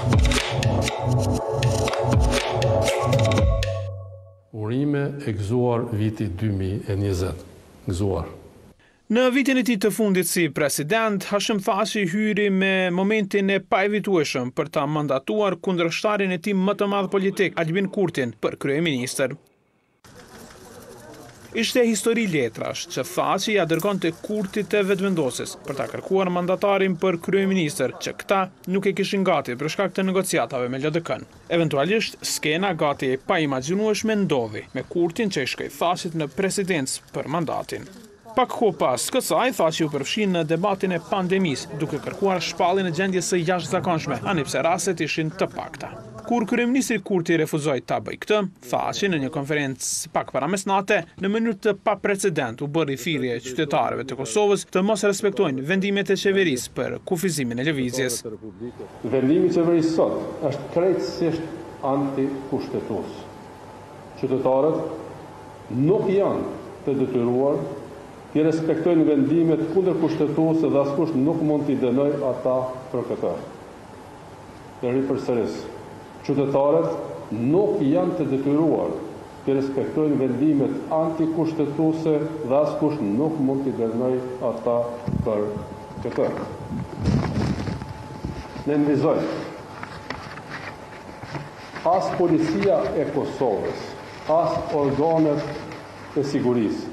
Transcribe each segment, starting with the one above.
Urime e gëzuar viti 2020. Gëzuar. Në vitin e tij të fundit si president, Hashim Thaçi hyri me momentin e paevitueshëm për ta mandatuar kundërshtarin e tij më të madh politik, Albin Kurtin, për kryeministër. Ishte histori letrash që Thaçi ja dërgonte Kurtit te vetvendosis për ta kërkuar mandatarin për kryeministër, që këta nuk e kishin gati për shkak të negociatave me LDK-n. Eventualisht, skena gati e paimagjinueshme ndodhi, me Kurtin që i shkoi Thaçit në presidencë për mandatin. Pak kohë pas kësaj, Thaçi u përfshi në debatin e pandemisë, duke kërkuar shpalljen e gjendjes së jashtëzakonshme, anipse rastet ishin të pakta. Kur kryeministri Kurti refuzoi ta bëjë këtë, Thaçi në një konferencë pak paramesnate, në mënyrë të paprecedent u bëri thirrje qytetarëve të Kosovës të mos respektojnë vendimet e qeverisë për kufizimin e lëvizjes. Vendimi i qeverisë sot është krejtësisht antikushtetues. Qytetarët nuk janë të detyruar të respektojnë vendimet kundërkushtetuese dhe askush nuk mund t'i dënojë ata për këtë. Të ripërsëris. Qytetarët nuk janë të detyruar të respektojnë vendimet antikushtetuese dhe askush nuk mund t'i dënojë ata për këtë. Ne nvizojmë as policia e Kosovës, as organet e sigurisë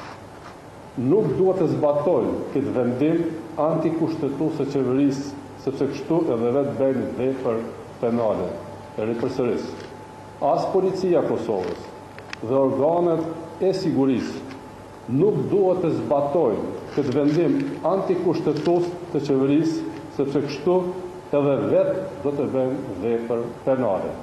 nuk duhet të zbatojnë këtë vendim antikushtetues të qeverisë, sepse kështu edhe vetë bëjnë vepër penale. Ripërsëris. As policia e Kosovës dhe organet e sigurisë nuk duhet të zbatojnë këtë vendim antikushtetues të qeverisë, sepse kështu edhe vetë do të bëjnë vepër penale.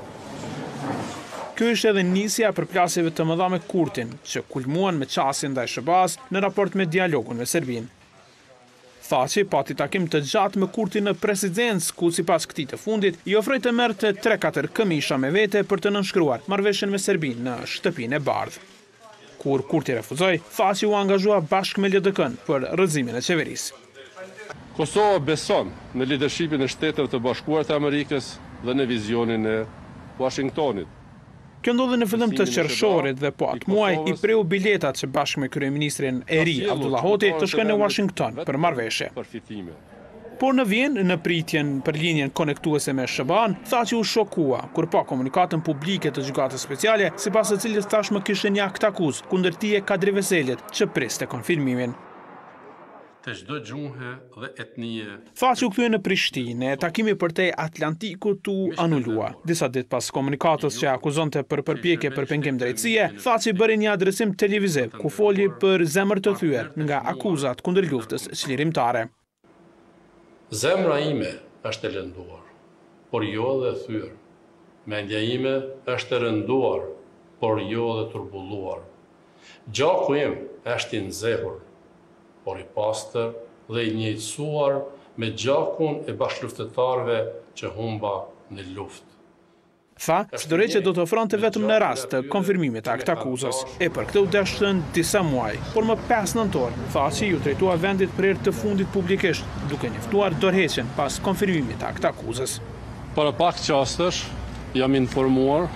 Kjo ishte edhe nisja për plasjeve të mëdha me Kurtin, që kulmuan me qasjen ndaj SBA-s në raport me dialogun me Serbinë. Thaçi pati takim të gjatë me Kurtin në presidencë, ku sipas këtij të fundit i ofroi të merrte 3-4 këmisha me vete për të nënshkruar marrëveshjen me Serbinë në shtëpinë e bardhë. Kur Kurti refuzoi, Thaçi u angazhua bashkë me LDK-n për rrëzimin e qeverisë. Kosova beson në lidershipin e Shteteve të Bashkuara të Amerikës dhe në vizionin e Washingtonit. Kjo ndodhi në fillim të qershorit dhe po atë muaj i preu biletat që bashkë me kryeministrin e ri Abdullah Hoti të shkojnë në Washington për marrëveshje. Por në Vjenë, në pritjen për linjen konektuese me SBA-n, Thaçi u shokua kur pa komunikatën publike të gjykatës speciale, sipas së cilës tashmë kishte një akt akuzë kundër tij e Kadri Veselit, që priste konfirmimin. Të çdo gjuhe dhe etnie. Thaçi u kthye në Prishtinë, takimi përtej Atlantikut u anulua. Disa ditë pas komunikatës që akuzonte për përpjekje për pengim drejtësie, Thaçi bëri një adresim televiziv ku foli për zemër të thyer nga akuzat kundër luftës çlirimtare. Zemra ime është e lënduar, por jo dhe thyer. Mendja ime është e rënduar, por jo dhe turbulluar. Gjaku im është i nxehur, por i pastër dhe i njëjtësuar me gjakun e bashkëluftëtarëve që humba në luftë. Tha, që do të ofronte vetëm në rast të konfirmimit të akt akuzës. E për këtë u deshtën disa muaj, por më 5 nëntor, Thaçi ju drejtua vendit për herë të fundit publikisht, duke njoftuar dorëheqjen pas konfirmimit të akt akuzës. Para pak çastesh jam informuar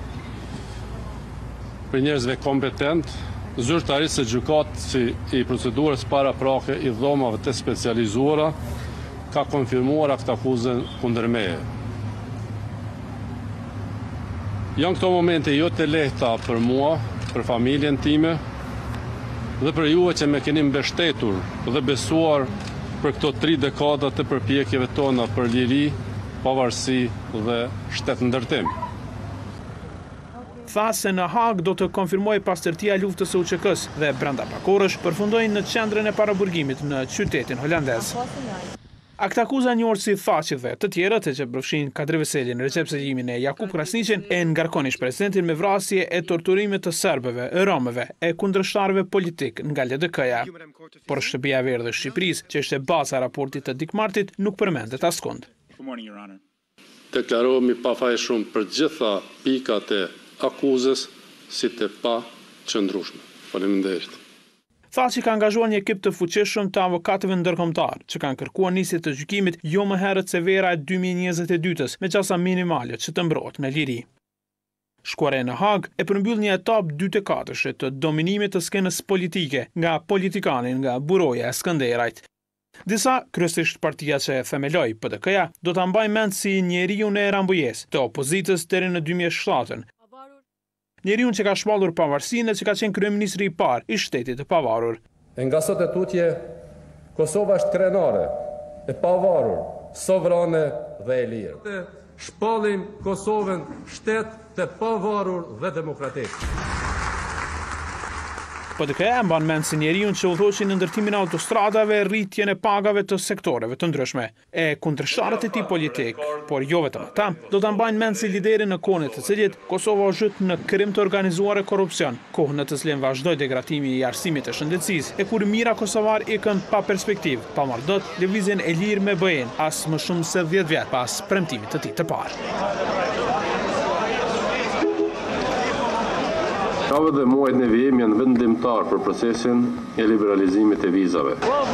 për njerëzve kompetent, zyrtarisë së gjykatës i procedurës paraprake i dhomave të specializuara ka konfirmuar akt akuzën kundër meje. Janë këto momente jo të lehta për mua, për familjen time dhe për juve që me keni mbështetur dhe besuar për këto 3 dekada të përpjekjeve tona për liri, pavarësi dhe shtetëndërtim. Tha se në Hag do të konfirmoj pastërtia luftës së UÇK-s dhe brenda pak orësh përfundojnë në qendrën e paraburgimit në qytetin holandez. Akt akuza njohur si Thaçi dhe të tjerët që përfshin Kadri Veselin, Recep Seljimin e Jakub Krasniqin e ngarkon ish-presidentin me vrasje e torturimit të serbëve, romëve e kundërshtarëve politik nga LDK-ja. Por Shtëpia e Verdhë e Shqipërisë, që ishte baza e raportit të Dikmartit, nuk përmendet askund. Deklarohemi pafajshëm për gjitha pikat e akuzës si të pa qëndrueshme. Faleminderit. Tha që ka angazhuar një ekip të fuqishëm të avokatëve ndërkombëtar, që kanë kërkuar nisje të gjykimit jo më herët se vera e 2022-s, me qasa minimale që të mbrohet në liri. Shkuara në Hag e përmbyll një etapë 44 të dominimit të skenës politike nga politikanin nga buroja e Skënderajt. Disa, kryesisht partia që e themeloi PDK-ja, do ta mbajnë mend si njeriu në Rambujes të opozitës deri në 2007. Njeriu që ka shpallur pavarësinë e që ka qenë kryeministri i parë i shtetit të pavarur. Nga sot e tutje, Kosova është krenare, e pavarur, sovrane dhe e lirë. Shpallim Kosovën shtet të pavarur dhe demokratik. PDK-ja mban mend si njeriu që udhëhoqi në ndërtimin e autostradave, rritjen e pagave të sektoreve të ndryshme. E kundërshtarët e tij politik, por jo vetëm ata, do ta mbajnë mend si liderin në kohën e të cilit Kosova u zhyt në krim të organizuar e korrupsion, kohën në të cilën vazhdoi degradimi i arsimit të shëndetësisë, e kur mira kosovar ikën pa perspektivë, pa marrë dot lëvizjen e lirë me BE-n, as më shumë se 10 vjet pas premtimit të tij të parë. Javët dhe muajt në vijim janë vendimtar për procesin e liberalizimit e vizave.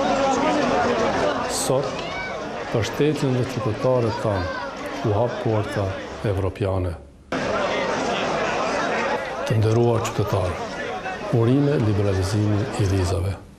Sot, për shtetin dhe qytetarët tanë u hap porta evropiane. Të nderuar qytetarë, urime liberalizimi i vizave.